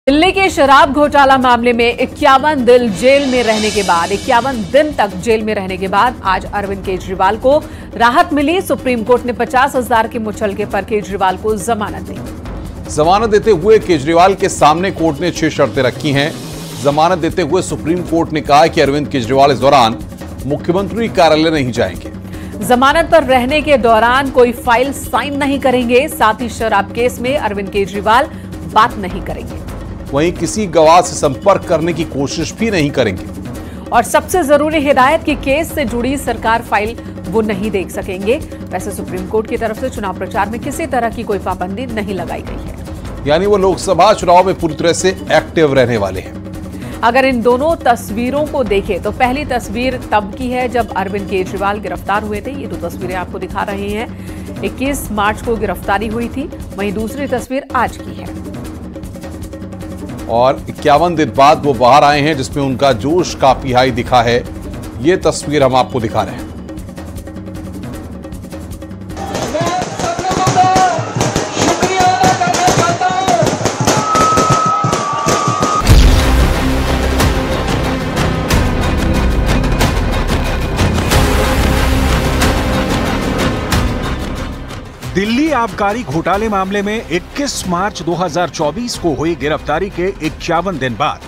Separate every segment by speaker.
Speaker 1: दिल्ली के शराब घोटाला मामले में 51 दिन जेल में रहने के बाद 51 दिन तक जेल में रहने के बाद आज अरविंद केजरीवाल को राहत मिली। सुप्रीम कोर्ट ने 50,000 के मुचलके पर केजरीवाल को जमानत दी।
Speaker 2: जमानत देते हुए केजरीवाल के सामने कोर्ट ने 6 शर्तें रखी हैं। जमानत देते हुए सुप्रीम कोर्ट ने कहा कि अरविंद केजरीवाल इस दौरान मुख्यमंत्री कार्यालय नहीं जाएंगे।
Speaker 1: जमानत पर रहने के दौरान कोई फाइल साइन नहीं करेंगे। साथ ही शराब केस में अरविंद केजरीवाल बात नहीं करेंगे।
Speaker 2: वहीं किसी गवाह से संपर्क करने की कोशिश भी नहीं करेंगे।
Speaker 1: और सबसे जरूरी हिदायत कि केस से जुड़ी सरकार फाइल वो नहीं देख सकेंगे। वैसे सुप्रीम कोर्ट की तरफ से चुनाव प्रचार में किसी तरह की कोई पाबंदी नहीं लगाई गई है।
Speaker 2: यानी वो लोकसभा चुनाव में पूरी तरह से एक्टिव रहने वाले हैं।
Speaker 1: अगर इन दोनों तस्वीरों को देखें तो पहली तस्वीर तब की है जब अरविंद केजरीवाल गिरफ्तार हुए थे। ये 2 तस्वीरें आपको दिखा रहे हैं। 21 मार्च को गिरफ्तारी हुई थी। वहीं दूसरी तस्वीर आज की है
Speaker 2: और 51 दिन बाद वो बाहर आए हैं, जिसमें उनका जोश काफी हाई दिखा है। ये तस्वीर हम आपको दिखा रहे हैं।
Speaker 3: दिल्ली आबकारी घोटाले मामले में 21 मार्च 2024 को हुई गिरफ्तारी के 51 दिन बाद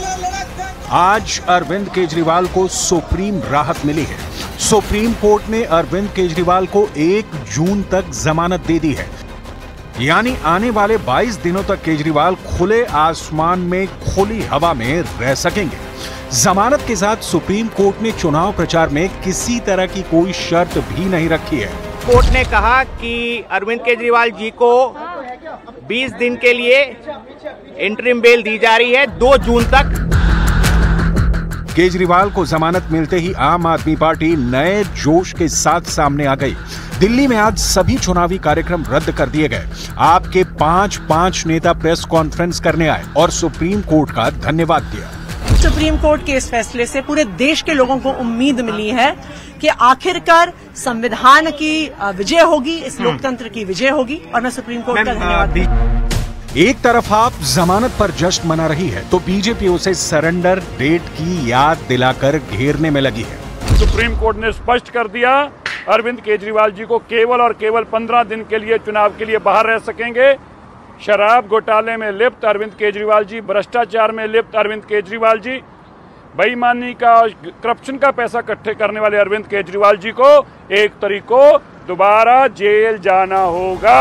Speaker 3: आज अरविंद केजरीवाल को सुप्रीम राहत मिली है। सुप्रीम कोर्ट ने अरविंद केजरीवाल को 1 जून तक जमानत दे दी है। यानी आने वाले 22 दिनों तक केजरीवाल खुले आसमान में खुली हवा में रह सकेंगे। जमानत के साथ सुप्रीम कोर्ट ने चुनाव प्रचार में किसी तरह की कोई शर्त भी नहीं रखी है।
Speaker 4: कोर्ट ने कहा कि अरविंद केजरीवाल जी को 20 दिन के लिए इंटरिम बेल दी जा रही है 2 जून तक।
Speaker 3: केजरीवाल को जमानत मिलते ही आम आदमी पार्टी नए जोश के साथ सामने आ गई। दिल्ली में आज सभी चुनावी कार्यक्रम रद्द कर दिए गए। आपके 5 नेता प्रेस कॉन्फ्रेंस करने आए और सुप्रीम कोर्ट का धन्यवाद दिया।
Speaker 5: सुप्रीम कोर्ट के इस फैसले से पूरे देश के लोगों को उम्मीद मिली है कि आखिरकार संविधान की विजय होगी, इस लोकतंत्र की विजय होगी और मैं सुप्रीम कोर्ट का धन्यवाद।
Speaker 3: एक तरफ आप जमानत पर जश्न मना रही है तो बीजेपी उसे सरेंडर डेट की याद दिलाकर घेरने में लगी है।
Speaker 6: सुप्रीम कोर्ट ने स्पष्ट कर दिया अरविंद केजरीवाल जी को केवल और केवल 15 दिन के लिए चुनाव के लिए बाहर रह सकेंगे। शराब घोटाले में लिप्त अरविंद केजरीवाल जी, भ्रष्टाचार में लिप्त अरविंद केजरीवाल जी, बेईमानी का करप्शन का पैसा इकट्ठे करने वाले अरविंद केजरीवाल जी को 1 तारीख को दोबारा जेल जाना होगा।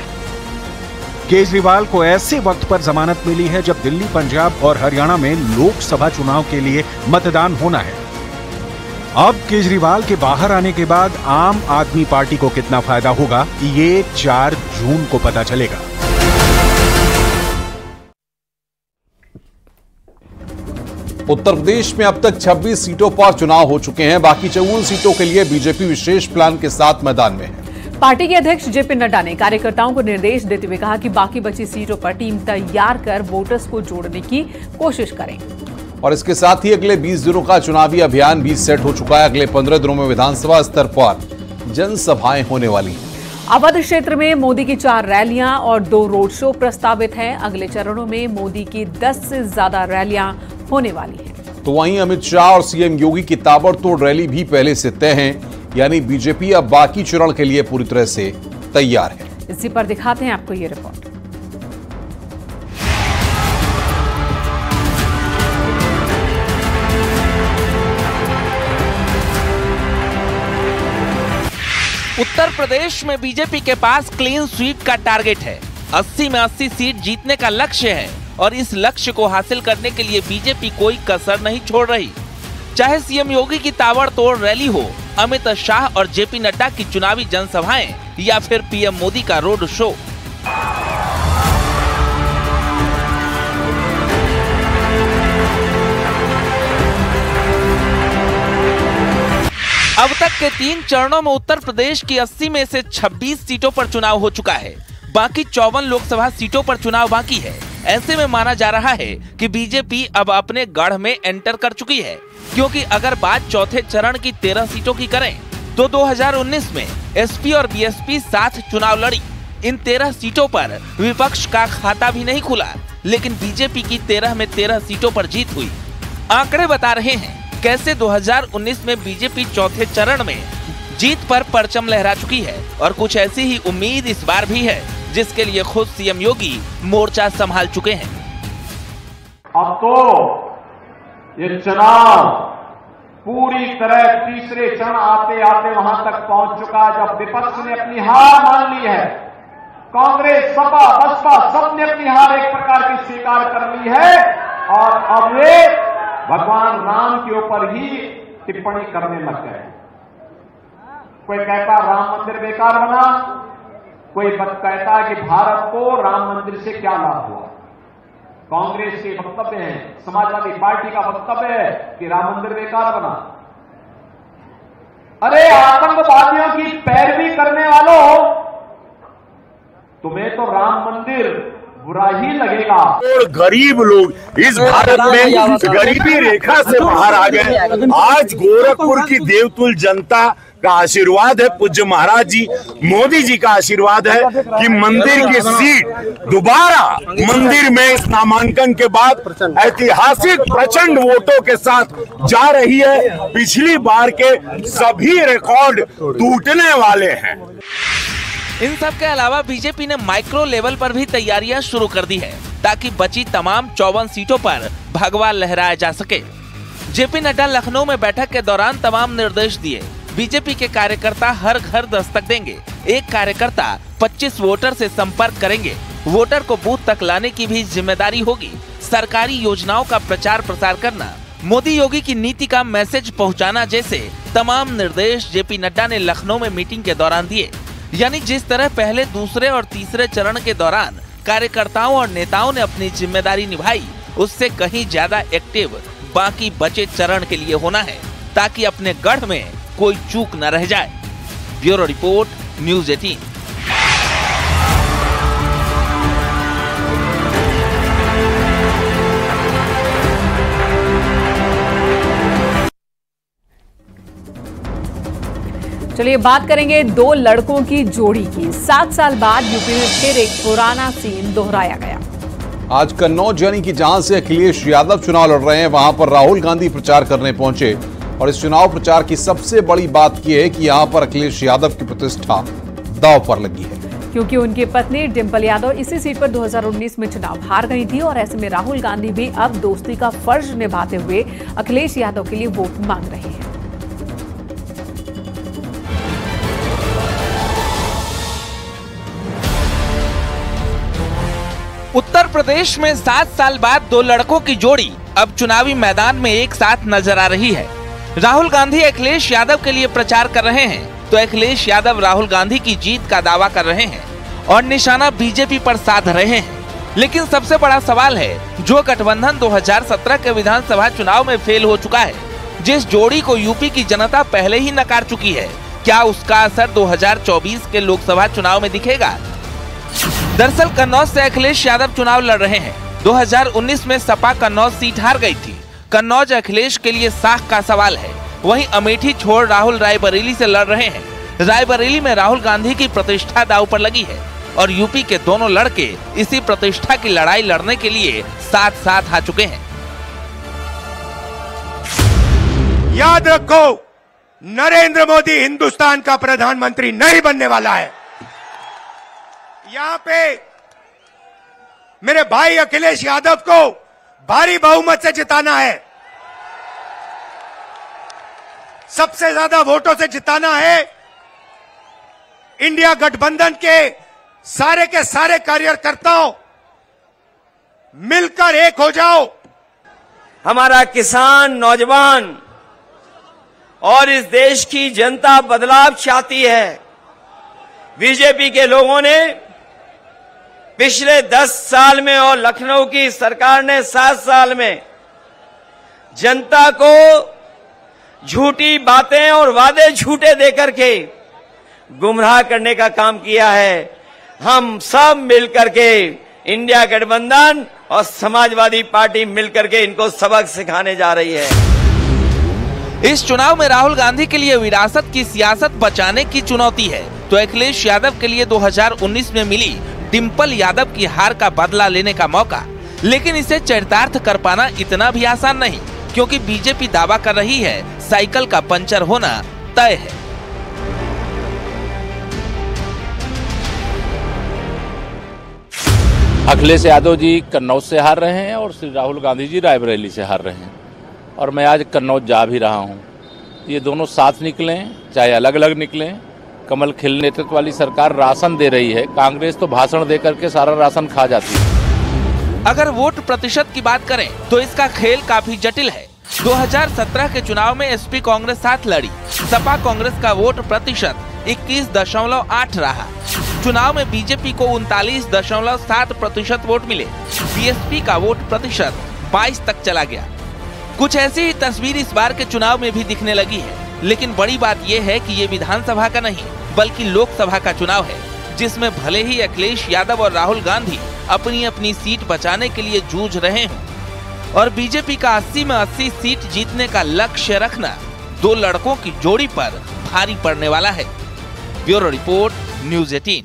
Speaker 3: केजरीवाल को ऐसे वक्त पर जमानत मिली है जब दिल्ली, पंजाब और हरियाणा में लोकसभा चुनाव के लिए मतदान होना है। अब केजरीवाल के बाहर आने के बाद आम आदमी पार्टी को कितना फायदा होगा, ये 4 जून को पता चलेगा।
Speaker 2: उत्तर प्रदेश में अब तक 26 सीटों पर चुनाव हो चुके हैं। बाकी 54 सीटों के लिए बीजेपी विशेष प्लान के साथ मैदान में है।
Speaker 1: पार्टी के अध्यक्ष जेपी नड्डा ने कार्यकर्ताओं को निर्देश देते हुए कहा कि बाकी बची सीटों पर टीम तैयार कर वोटर्स को जोड़ने की कोशिश करें।
Speaker 2: और इसके साथ ही अगले 20 दिनों का चुनावी अभियान भी सेट हो चुका है। अगले 15 दिनों में विधानसभा स्तर पर जनसभाएं होने वाली हैं।
Speaker 1: अवध क्षेत्र में मोदी की 4 रैलियां और 2 रोड शो प्रस्तावित हैं। अगले चरणों में मोदी की 10 से ज्यादा रैलियां होने वाली हैं।
Speaker 2: तो वहीं अमित शाह और सीएम योगी की ताबड़तोड़ रैली भी पहले से तय है। यानी बीजेपी अब बाकी चरण के लिए पूरी तरह से तैयार है।
Speaker 1: इसी पर दिखाते हैं आपको ये रिपोर्ट।
Speaker 7: उत्तर प्रदेश में बीजेपी के पास क्लीन स्वीप का टारगेट है। 80 में 80 सीट जीतने का लक्ष्य है और इस लक्ष्य को हासिल करने के लिए बीजेपी कोई कसर नहीं छोड़ रही। चाहे सीएम योगी की ताबड़तोड़ रैली हो, अमित शाह और जेपी नड्डा की चुनावी जनसभाएं या फिर पीएम मोदी का रोड शो। अब तक के 3 चरणों में उत्तर प्रदेश की 80 में से 26 सीटों पर चुनाव हो चुका है। बाकी 54 लोकसभा सीटों पर चुनाव बाकी है। ऐसे में माना जा रहा है कि बीजेपी अब अपने गढ़ में एंटर कर चुकी है, क्योंकि अगर बात चौथे चरण की 13 सीटों की करें तो 2019 में एसपी और बीएसपी साथ चुनाव लड़ी। इन 13 सीटों पर विपक्ष का खाता भी नहीं खुला। लेकिन बीजेपी की 13 में 13 सीटों पर जीत हुई। आंकड़े बता रहे हैं कैसे 2019 में बीजेपी चौथे चरण में जीत पर परचम लहरा चुकी है और कुछ ऐसी ही उम्मीद इस बार भी है, जिसके लिए खुद सीएम योगी मोर्चा संभाल चुके हैं।
Speaker 8: अब तो ये चुनाव पूरी तरह तीसरे चरण आते आते वहां तक पहुंच चुका, जब विपक्ष ने अपनी हार मान ली है। कांग्रेस, सपा, बसपा सबने अपनी हार एक प्रकार की स्वीकार कर ली है और अब वे भगवान राम के ऊपर ही टिप्पणी करने लग गए। कोई कहता राम मंदिर बेकार बना, कोई कहता है कि भारत को राम मंदिर से क्या लाभ हुआ। कांग्रेस के वक्तव्य है, समाजवादी पार्टी का वक्तव्य है कि राम मंदिर बेकार बना। अरे आतंकवादियों की पैरवी करने वालों, तुम्हें तो राम मंदिर बुरा ही लगेगा।
Speaker 9: और गरीब लोग इस भारत में गरीबी रेखा से बाहर आ गए। आज गोरखपुर की देवतुल जनता का आशीर्वाद है, पूज्य महाराज जी मोदी जी का आशीर्वाद है कि मंदिर की सीट दोबारा मंदिर में इस नामांकन के बाद ऐतिहासिक प्रचंड वोटों के साथ जा रही है। पिछली बार के सभी रिकॉर्ड टूटने वाले हैं।
Speaker 7: इन सब के अलावा बीजेपी ने माइक्रो लेवल पर भी तैयारियां शुरू कर दी है, ताकि बची तमाम 54 सीटों पर भगवा लहराया जा सके। जेपी नड्डा लखनऊ में बैठक के दौरान तमाम निर्देश दिए। बीजेपी के कार्यकर्ता हर घर दस्तक देंगे। एक कार्यकर्ता 25 वोटर से संपर्क करेंगे। वोटर को बूथ तक लाने की भी जिम्मेदारी होगी। सरकारी योजनाओं का प्रचार प्रसार करना, मोदी योगी की नीति का मैसेज पहुंचाना जैसे तमाम निर्देश जेपी नड्डा ने लखनऊ में मीटिंग के दौरान दिए। यानी जिस तरह पहले, दूसरे और तीसरे चरण के दौरान कार्यकर्ताओं और नेताओं ने अपनी जिम्मेदारी निभाई, उससे कहीं ज्यादा एक्टिव बाकी बचे चरण के लिए होना है, ताकि अपने गढ़ में कोई चूक न रह जाए। Bureau report, news 18।
Speaker 1: चलिए बात करेंगे दो लड़कों की जोड़ी की। 7 साल बाद यूपी में फिर एक पुराना सीन दोहराया गया।
Speaker 2: आज कन्नौज यानी कि जहां से अखिलेश यादव चुनाव लड़ रहे हैं, वहां पर राहुल गांधी प्रचार करने पहुंचे और इस चुनाव प्रचार की सबसे बड़ी बात यह है कि यहां पर अखिलेश यादव की प्रतिष्ठा दांव पर लगी है,
Speaker 1: क्योंकि उनकी पत्नी डिंपल यादव इसी सीट पर 2019 में चुनाव हार गई थी और ऐसे में राहुल गांधी भी अब दोस्ती का फर्ज निभाते हुए अखिलेश यादव के लिए वोट मांग रहे हैं।
Speaker 7: उत्तर प्रदेश में 7 साल बाद दो लड़कों की जोड़ी अब चुनावी मैदान में एक साथ नजर आ रही है। राहुल गांधी अखिलेश यादव के लिए प्रचार कर रहे हैं, तो अखिलेश यादव राहुल गांधी की जीत का दावा कर रहे हैं और निशाना बीजेपी पर साध रहे हैं। लेकिन सबसे बड़ा सवाल है, जो गठबंधन 2017 के विधानसभा चुनाव में फेल हो चुका है, जिस जोड़ी को यूपी की जनता पहले ही नकार चुकी है, क्या उसका असर 2024 के लोकसभा चुनाव में दिखेगा? दरअसल कन्नौज से अखिलेश यादव चुनाव लड़ रहे हैं। 2019 में सपा कन्नौज सीट हार गई थी। कन्नौज अखिलेश के लिए साख का सवाल है। वहीं अमेठी छोड़ राहुल रायबरेली से लड़ रहे हैं। रायबरेली में राहुल गांधी की प्रतिष्ठा दांव पर लगी है और यूपी के दोनों लड़के इसी प्रतिष्ठा की लड़ाई लड़ने के लिए साथ साथ आ चुके हैं।
Speaker 9: याद रखो, नरेंद्र मोदी हिंदुस्तान का प्रधानमंत्री नहीं बनने वाला है। यहां पे मेरे भाई अखिलेश यादव को भारी बहुमत से जिताना है, सबसे ज्यादा वोटों से जिताना है। इंडिया गठबंधन के सारे कार्यकर्ताओं मिलकर एक हो जाओ।
Speaker 10: हमारा किसान, नौजवान और इस देश की जनता बदलाव चाहती है। बीजेपी के लोगों ने पिछले 10 साल में और लखनऊ की सरकार ने 7 साल में जनता को झूठी बातें और वादे झूठे देकर के गुमराह करने का काम किया है। हम सब मिलकर के, इंडिया गठबंधन और समाजवादी पार्टी मिलकर के इनको सबक सिखाने जा रही है।
Speaker 7: इस चुनाव में राहुल गांधी के लिए विरासत की सियासत बचाने की चुनौती है, तो अखिलेश यादव के लिए 2019 में मिली डिंपल यादव की हार का बदला लेने का मौका। लेकिन इसे चरितार्थ कर पाना इतना भी आसान नहीं, क्योंकि बीजेपी दावा कर रही है साइकिल का पंचर होना तय है।
Speaker 11: अखिलेश यादव जी कन्नौज से हार रहे हैं और श्री राहुल गांधी जी रायबरेली से हार रहे हैं, और मैं आज कन्नौज जा भी रहा हूं। ये दोनों साथ निकलें चाहे अलग अलग निकलें, कमल खिल नेतृत्व वाली सरकार राशन दे रही है, कांग्रेस तो भाषण दे करके सारा राशन खा जाती है।
Speaker 7: अगर वोट प्रतिशत की बात करें तो इसका खेल काफी जटिल है। 2017 के चुनाव में एसपी कांग्रेस साथ लड़ी, सपा कांग्रेस का वोट प्रतिशत 21.8 रहा। चुनाव में बीजेपी को 39.7% वोट मिले, बीएसपी का वोट प्रतिशत 22 तक चला गया। कुछ ऐसी ही तस्वीर इस बार के चुनाव में भी दिखने लगी है, लेकिन बड़ी बात यह है कि ये विधानसभा का नहीं बल्कि लोकसभा का चुनाव है, जिसमें भले ही अखिलेश यादव और राहुल गांधी अपनी अपनी सीट बचाने के लिए जूझ रहे हों और बीजेपी का 80 में 80 सीट जीतने का लक्ष्य रखना दो लड़कों की जोड़ी पर भारी पड़ने वाला है। Bureau report, news 18।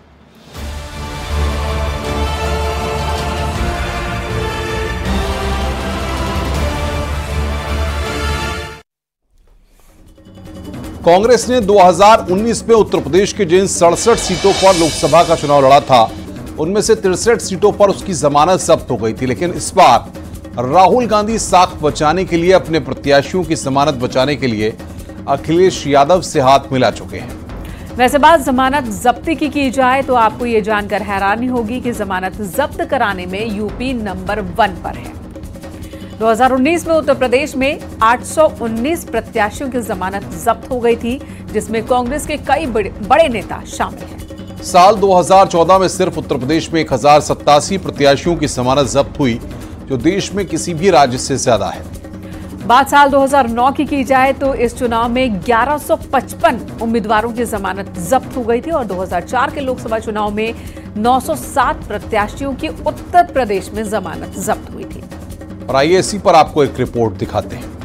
Speaker 2: कांग्रेस ने 2019 में उत्तर प्रदेश के जिन 67 सीटों पर लोकसभा का चुनाव लड़ा था, उनमें से 63 सीटों पर उसकी जमानत जब्त हो गई थी। लेकिन इस बार राहुल गांधी साख बचाने के लिए, अपने प्रत्याशियों की जमानत बचाने के लिए अखिलेश यादव से हाथ मिला चुके हैं।
Speaker 1: वैसे बात जमानत जब्ती की जाए तो आपको ये जानकर हैरानी होगी कि जमानत जब्त कराने में यूपी नंबर 1 पर है। 2019 में उत्तर प्रदेश में 819 प्रत्याशियों की जमानत जब्त हो गई थी, जिसमें कांग्रेस के कई बड़े नेता शामिल हैं।
Speaker 2: साल 2014 में सिर्फ उत्तर प्रदेश में 1087 प्रत्याशियों की जमानत जब्त हुई, जो देश में किसी भी राज्य से ज्यादा है।
Speaker 1: बात साल 2009 की जाए तो इस चुनाव में 1155 उम्मीदवारों की जमानत जब्त हो गई थी और 2004 के लोकसभा चुनाव में 907 प्रत्याशियों की उत्तर प्रदेश में जमानत जब्त हुई थी।
Speaker 2: और आइए इसी पर आपको एक रिपोर्ट दिखाते हैं।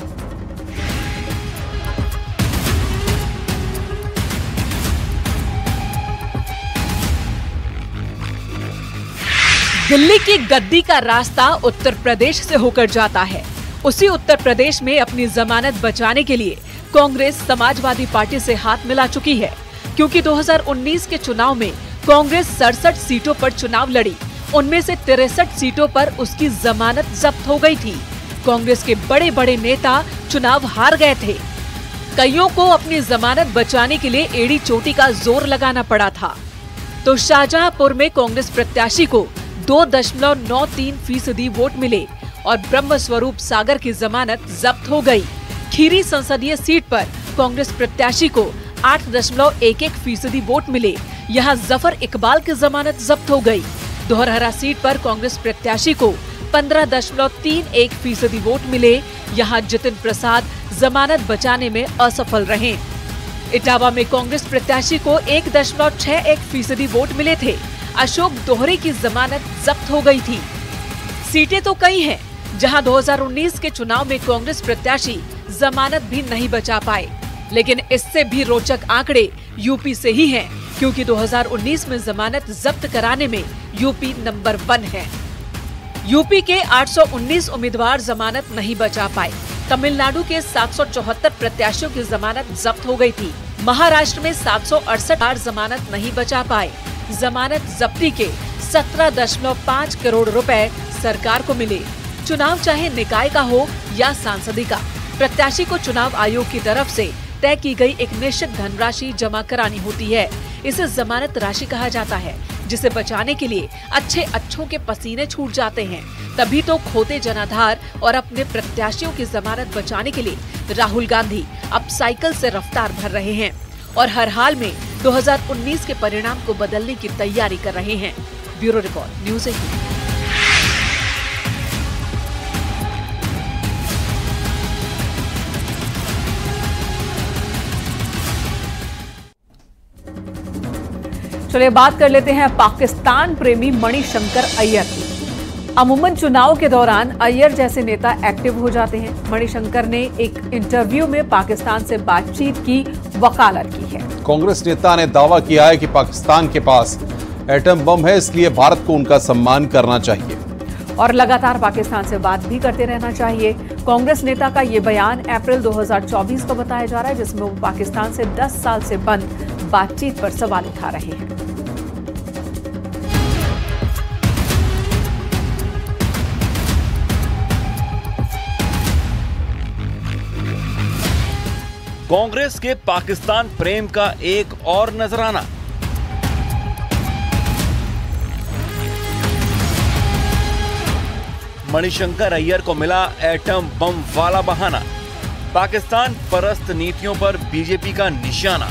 Speaker 12: दिल्ली की गद्दी का रास्ता उत्तर प्रदेश से होकर जाता है। उसी उत्तर प्रदेश में अपनी जमानत बचाने के लिए कांग्रेस समाजवादी पार्टी से हाथ मिला चुकी है, क्योंकि 2019 के चुनाव में कांग्रेस 67 सीटों पर चुनाव लड़ी, उनमें से 63 सीटों पर उसकी जमानत जब्त हो गई थी। कांग्रेस के बड़े बड़े नेता चुनाव हार गए थे। कईयों को अपनी जमानत बचाने के लिए एड़ी चोटी का जोर लगाना पड़ा था। तो शाहजहांपुर में कांग्रेस प्रत्याशी को 2.93% वोट मिले और ब्रह्म स्वरूप सागर की जमानत जब्त हो गई। खीरी संसदीय सीट पर कांग्रेस प्रत्याशी को 8.11% वोट मिले, यहाँ जफर इकबाल की जमानत जब्त हो गई। दोहरहरा सीट पर कांग्रेस प्रत्याशी को 15.31% वोट मिले, यहाँ जितिन प्रसाद जमानत बचाने में असफल रहे। इटावा में कांग्रेस प्रत्याशी को 1.61% वोट मिले थे, अशोक दोहरे की जमानत जब्त हो गई थी। सीटें तो कई हैं, जहां 2019 के चुनाव में कांग्रेस प्रत्याशी जमानत भी नहीं बचा पाए, लेकिन इससे भी रोचक आंकड़े यूपी से ही हैं, क्योंकि 2019 में जमानत जब्त कराने में यूपी नंबर 1 है। यूपी के 819 उम्मीदवार जमानत नहीं बचा पाए। तमिलनाडु के 774 प्रत्याशियों की जमानत जब्त हो गई थी। महाराष्ट्र में 768 जमानत नहीं बचा पाए। जमानत जब्ती के 17.5 करोड़ रुपए सरकार को मिले। चुनाव चाहे निकाय का हो या सांसदी का, प्रत्याशी को चुनाव आयोग की तरफ से तय की गई एक निश्चित धनराशि जमा करानी होती है। इसे जमानत राशि कहा जाता है, जिसे बचाने के लिए अच्छों के पसीने छूट जाते हैं। तभी तो खोते जनाधार और अपने प्रत्याशियों की जमानत बचाने के लिए राहुल गांधी अब साइकिल से रफ्तार भर रहे हैं और हर हाल में 2019 के परिणाम को बदलने की तैयारी कर रहे हैं। Bureau report, news 18।
Speaker 1: चलिए बात कर लेते हैं पाकिस्तान प्रेमी मणिशंकर अय्यर की। अमूमन चुनाव के दौरान अय्यर जैसे नेता एक्टिव हो जाते हैं। मणिशंकर ने एक इंटरव्यू में पाकिस्तान से बातचीत की वकालत की है।
Speaker 2: कांग्रेस नेता ने दावा किया है कि पाकिस्तान के पास एटम बम है, इसलिए भारत को उनका सम्मान करना चाहिए।
Speaker 1: और लगातार पाकिस्तान से बात भी करते रहना चाहिए। कांग्रेस नेता का ये बयान अप्रैल 2024 का बताया जा रहा है, जिसमें वो पाकिस्तान से 10 साल से बंद बातचीत पर सवाल उठा रहे हैं।
Speaker 13: कांग्रेस के पाकिस्तान प्रेम का एक और नजराना। मणिशंकर अय्यर को मिला एटम बम वाला बहाना। पाकिस्तान परस्त नीतियों पर बीजेपी का निशाना।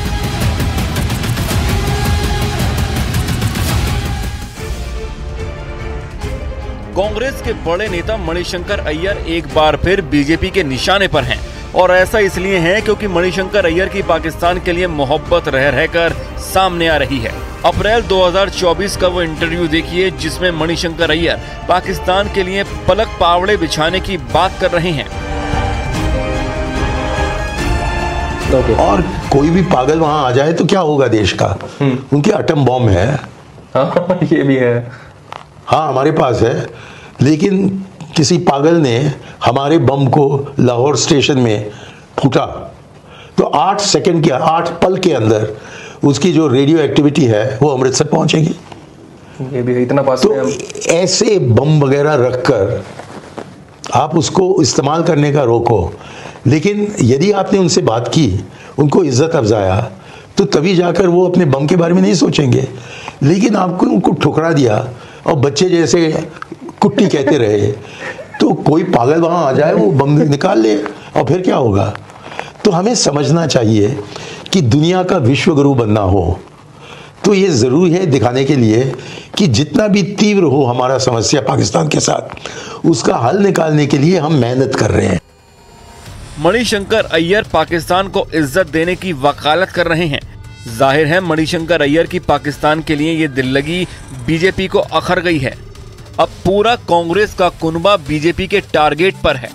Speaker 13: कांग्रेस के बड़े नेता मणिशंकर अय्यर एक बार फिर बीजेपी के निशाने पर हैं, और ऐसा इसलिए है क्योंकि मणिशंकर अय्यर की पाकिस्तान के लिए मोहब्बत रह रहकर सामने आ रही है। अप्रैल 2024 का वो इंटरव्यू देखिए जिसमें मणिशंकर अय्यर पाकिस्तान के लिए पलक पावड़े बिछाने की बात कर रहे हैं।
Speaker 14: और कोई भी पागल वहां आ जाए तो क्या होगा देश का? उनके एटम बॉम्ब है।
Speaker 15: हाँ, ये भी है।
Speaker 14: हाँ, हमारे पास है, लेकिन किसी पागल ने हमारे बम को लाहौर स्टेशन में फूटा तो 8 सेकंड के 8 पल के अंदर उसकी जो रेडियो एक्टिविटी है वो अमृतसर पहुंचेगी।
Speaker 15: ये भी इतना पास
Speaker 14: तो ऐसे बम वगैरह रखकर आप उसको इस्तेमाल करने का रोको, लेकिन यदि आपने उनसे बात की, उनको इज्जत अफजाया, तो तभी जाकर वो अपने बम के बारे में नहीं सोचेंगे। लेकिन आपको उनको ठुकरा दिया और बच्चे जैसे कुट्टी कहते रहे, तो कोई पागल वहां आ जाए, वो बम निकाल ले और फिर क्या होगा? तो हमें समझना चाहिए कि दुनिया का विश्व गुरु बनना हो तो ये जरूरी है दिखाने के लिए कि जितना भी तीव्र हो हमारा समस्या पाकिस्तान के साथ, उसका हल निकालने के लिए हम मेहनत कर रहे हैं।
Speaker 13: मणिशंकर अय्यर पाकिस्तान को इज्जत देने की वकालत कर रहे हैं। जाहिर है मणिशंकर अय्यर की पाकिस्तान के लिए ये दिल लगी बीजेपी को अखर गई है। अब पूरा कांग्रेस का कुनबा बीजेपी के टारगेट पर है।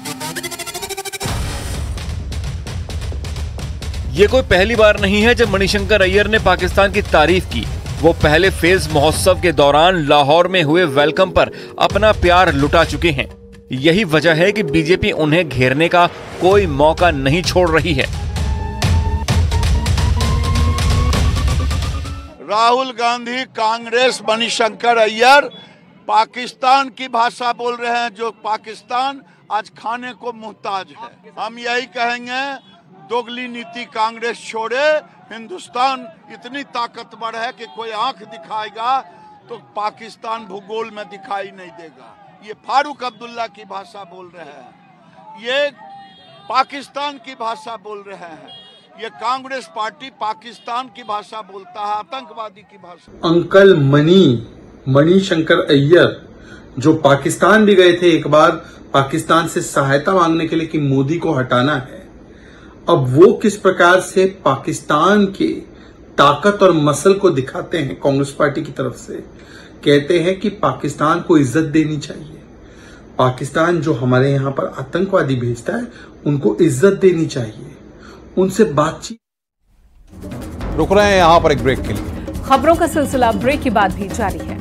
Speaker 13: ये कोई पहली बार नहीं है जब मणिशंकर अय्यर ने पाकिस्तान की तारीफ की। वो पहले फेज महोत्सव के दौरान लाहौर में हुए वेलकम पर अपना प्यार लुटा चुके हैं। यही वजह है कि बीजेपी उन्हें घेरने का कोई मौका नहीं छोड़ रही है।
Speaker 16: राहुल गांधी, कांग्रेस, मणिशंकर अय्यर पाकिस्तान की भाषा बोल रहे हैं, जो पाकिस्तान आज खाने को मुहताज है। हम यही कहेंगे, दोगली नीति कांग्रेस छोड़े। हिंदुस्तान इतनी ताकतवर है कि कोई आंख दिखाएगा तो पाकिस्तान भूगोल में दिखाई नहीं देगा। ये फारूक अब्दुल्ला की भाषा बोल रहे हैं, ये पाकिस्तान की भाषा बोल रहे हैं। ये कांग्रेस पार्टी पाकिस्तान की भाषा बोलता है, आतंकवादी की भाषा।
Speaker 17: अंकल मणिशंकर अय्यर जो पाकिस्तान भी गए थे एक बार पाकिस्तान से सहायता मांगने के लिए कि मोदी को हटाना है, अब वो किस प्रकार से पाकिस्तान के ताकत और मसल को दिखाते हैं कांग्रेस पार्टी की तरफ से। कहते हैं कि पाकिस्तान को इज्जत देनी चाहिए, पाकिस्तान जो हमारे यहाँ पर आतंकवादी भेजता है उनको इज्जत देनी चाहिए, उनसे बातचीत।
Speaker 2: रुक रहे हैं यहाँ पर एक ब्रेक के लिए।
Speaker 1: खबरों का सिलसिला ब्रेक के बाद भी जारी है।